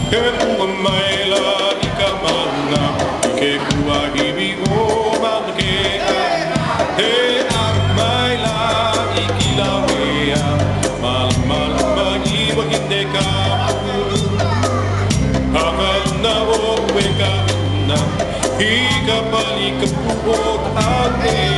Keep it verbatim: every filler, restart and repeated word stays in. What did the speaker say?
He kua mai la I ka mana I ke kua hiwi o Mauna Kea He a mai la I Kilauea Mala mala mai wa hine ka Haka na o we ka una I ka pali ka puo ka ate